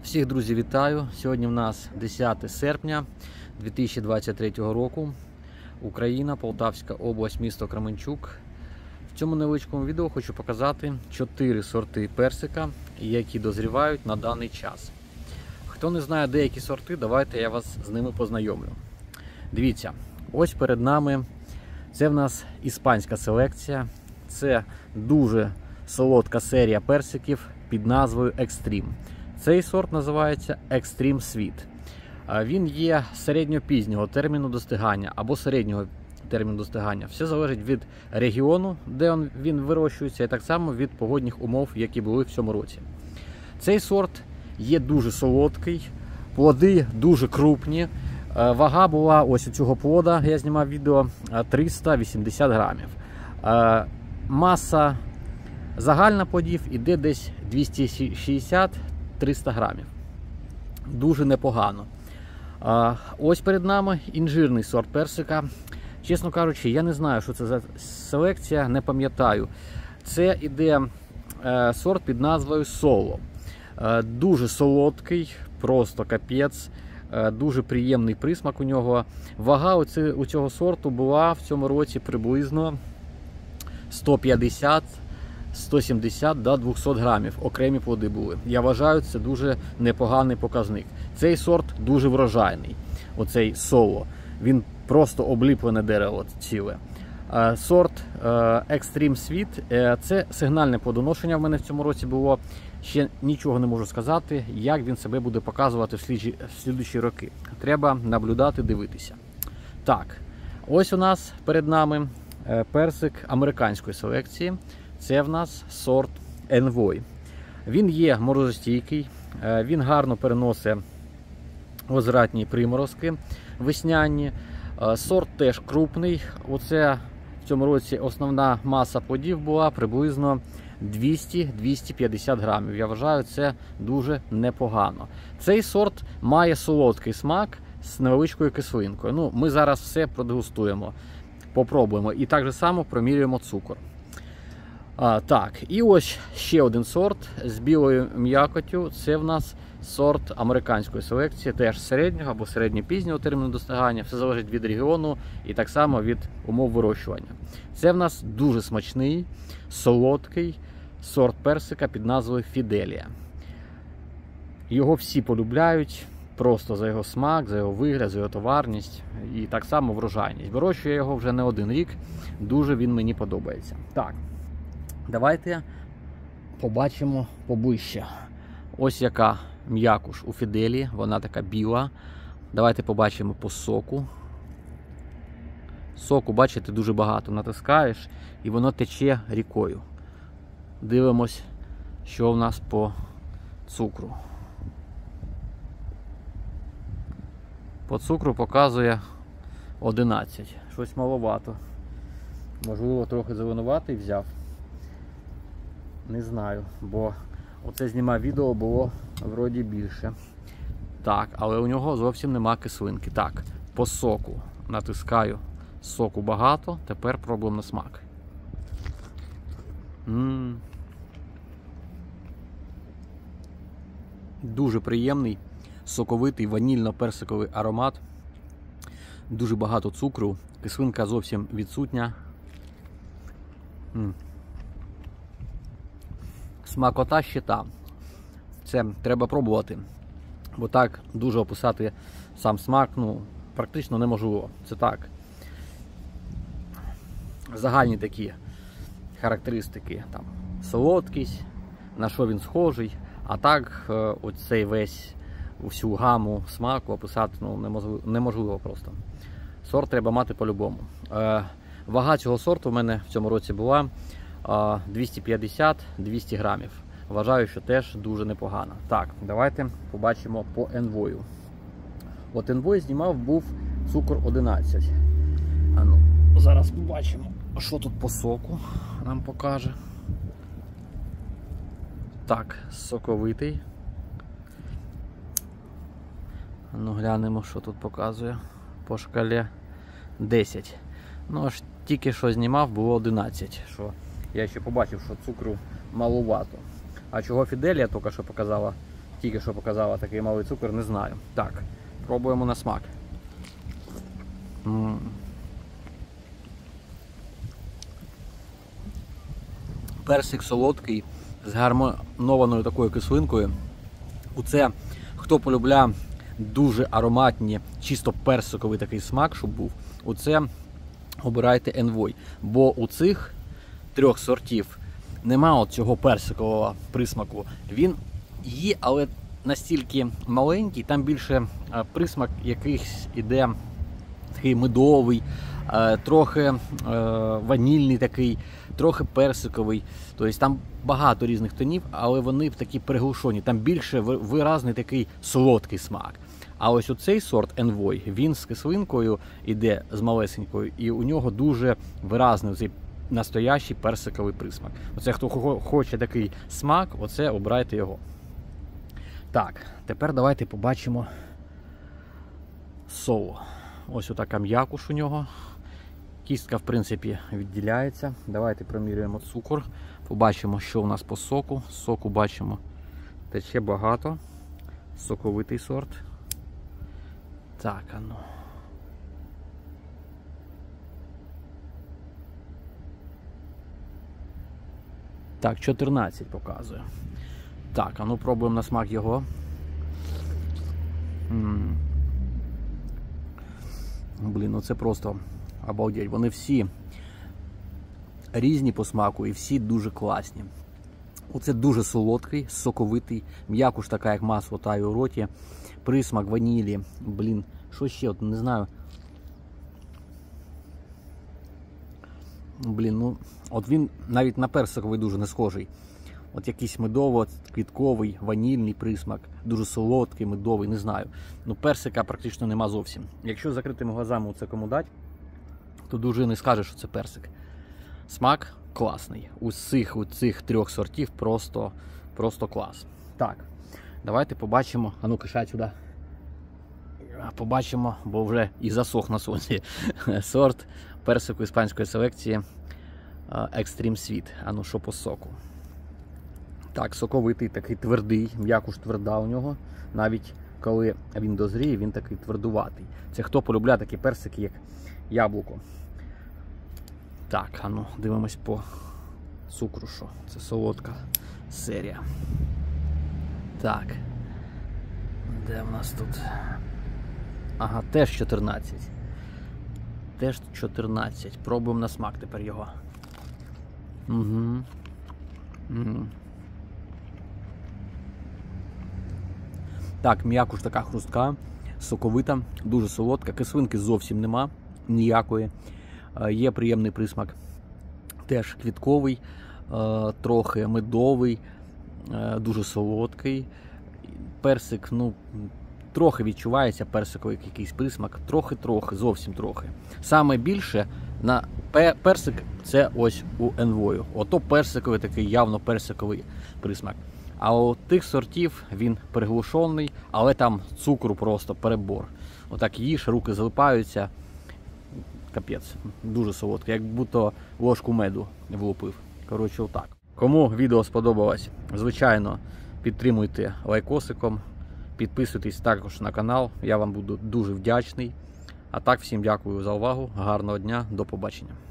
Всіх, друзі, вітаю! Сьогодні в нас 10 серпня 2023 року. Україна, Полтавська область, місто Кременчук. В цьому невеличкому відео хочу показати 4 сорти персика, які дозрівають на даний час. Хто не знає деякі сорти, давайте я вас з ними познайомлю. Дивіться, ось перед нами це в нас іспанська селекція. Це дуже солодка серія персиків під назвою Extreme. Цей сорт називається Extreme Sweet. Він є середньопізнього терміну достигання або середнього терміну достигання. Все залежить від регіону, де він вирощується, і так само від погодних умов, які були в цьому році. Цей сорт є дуже солодкий, плоди дуже крупні. Вага була ось у цього плода, я знімав відео, 380 грамів. Маса загальна плодів іде десь 260-300 грамів. Дуже непогано. Ось перед нами інжирний сорт персика. Чесно кажучи, я не знаю, що це за селекція, не пам'ятаю. Це іде сорт під назвою Solo. Дуже солодкий, просто капець. Дуже приємний присмак у нього. Вага у цього сорту була в цьому році приблизно 150-170 до 200 грамів. Окремі плоди були. Я вважаю, це дуже непоганий показник. Цей сорт дуже врожайний. Оцей Solo. Він просто обліплене дерево ціле. Сорт Extreme Sweet – це сигнальне плодоношення в мене в цьому році було. Ще нічого не можу сказати, як він себе буде показувати в слідчі роки. Треба наблюдати, дивитися. Так, ось у нас перед нами персик американської селекції. Це в нас сорт Envoy. Він є морозостійкий, він гарно переносить возвратні приморозки весняні. Сорт теж крупний. Оце в цьому році основна маса плодів була приблизно 200-250 грамів. Я вважаю, це дуже непогано. Цей сорт має солодкий смак з невеличкою кислинкою. Ну, ми зараз все продегустуємо, попробуємо і так же само промірюємо цукор. Так, і ось ще один сорт з білою м'якоттю. Це в нас сорт американської селекції, теж середнього або середньопізнього терміну достигання. Все залежить від регіону і так само від умов вирощування. Це в нас дуже смачний, солодкий сорт персика під назвою Fidelia. Його всі полюбляють просто за його смак, за його вигляд, за його товарність і так само врожайність. Вирощую я його вже не один рік, дуже він мені подобається. Так, давайте побачимо поближче. Ось яка м'якуш у Фіделі, вона така біла. Давайте побачимо по соку. Соку, бачите, дуже багато. Натискаєш і воно тече рікою. Дивимось, що в нас по цукру. По цукру показує 11. Щось маловато. Можливо, трохи зеленуватий взяв. Не знаю, бо оце знімав відео, було вроді більше. Так, але у нього зовсім нема кислинки. Так, по соку натискаю. Соку багато, тепер пробуємо на смак. Дуже приємний, соковитий, ванільно-персиковий аромат. Дуже багато цукру, кислинка зовсім відсутня. Смакота ще та. Це треба пробувати, бо так дуже описати сам смак, ну, практично неможливо. Це так. Загальні такі характеристики, там, солодкість, на що він схожий, а так оцей весь, всю гаму смаку описати, ну, неможливо просто. Сорт треба мати по-любому. Вага цього сорту в мене в цьому році була 250-200 грамів. Вважаю, що теж дуже непогано. Так, давайте побачимо по Envoy. От Envoy знімав, був цукор 11. Ну, зараз побачимо, що тут по соку нам покаже. Так, соковитий. Ну, глянемо, що тут показує. По шкалі 10. Ну, аж тільки що знімав, було 11. Що я ще побачив, що цукру маловато. А чого Фіделія тільки що показала тільки що показала такий малий цукор, не знаю. Так, пробуємо на смак. Персик солодкий, з гармонованою такою кислинкою. Оце, хто полюбляє дуже ароматні, чисто персиковий такий смак, щоб був, оце обирайте Envoy. Бо у цих 3 сортів нема цього персикового присмаку. Він є, але настільки маленький, там більше присмак якийсь іде такий медовий, трохи ванільний такий, трохи персиковий. Тобто там багато різних тонів, але вони такі приглушені. Там більше виразний такий солодкий смак. А ось оцей сорт Envoy, він з кислинкою іде, з малесенькою, і у нього дуже виразний цей настоящий персиковий присмак. Оце, хто хоче такий смак, оце обирайте його. Так, тепер давайте побачимо соло. Ось отака м'якуш у нього. Кістка, в принципі, відділяється. Давайте промірюємо цукор. Побачимо, що у нас по соку. Соку бачимо, тече багато. Соковитий сорт. Так, а ну. Так, 14 показує. Так, а ну пробуємо на смак його. Блін, ну це просто обалдеть. Вони всі різні по смаку і всі дуже класні. Оце дуже солодкий, соковитий, м'якуш така, як масло тає у роті. Присмак ванілі. Блін, що ще? От не знаю. Блін, ну, от він навіть на персиковий дуже не схожий. От якийсь медово-квітковий, ванільний присмак, дуже солодкий, медовий, не знаю. Ну, персика практично нема зовсім. Якщо з закритими глазами це кому дать, то дуже не скажеш, що це персик. Смак класний. Усіх цих 3 сортів просто клас. Так, давайте побачимо. А ну, кишать сюди. Побачимо, бо вже і засох на сонці. Сорт персику іспанської селекції Extreme Sweet. А ну, що по соку? Так, соковитий, такий твердий, м'якуш тверда у нього. Навіть коли він дозріє, він такий твердуватий. Це хто полюбляє такі персики, як яблуко. Так, а ну, дивимось по цукру, що це солодка серія. Так, де в нас тут? Ага, теж 14. Теж 14. Пробуємо на смак тепер його. Угу. Так, м'якуш така хрустка, соковита, дуже солодка. Кислинки зовсім нема, ніякої. Є приємний присмак. Теж квітковий, трохи медовий, дуже солодкий. Персик, ну, трохи відчувається персиковий якийсь присмак. Трохи, зовсім трохи. Саме більше на персик це ось у Envoy. Ото персиковий такий, явно персиковий присмак. А у тих сортів він приглушений, але там цукру просто перебор. Отак їж, руки залипаються. Капець, дуже солодкий, як будто ложку меду влупив. Коротше, отак. Кому відео сподобалось, звичайно, підтримуйте лайкосиком, підписуйтесь також на канал, я вам буду дуже вдячний. А так, всім дякую за увагу, гарного дня, до побачення.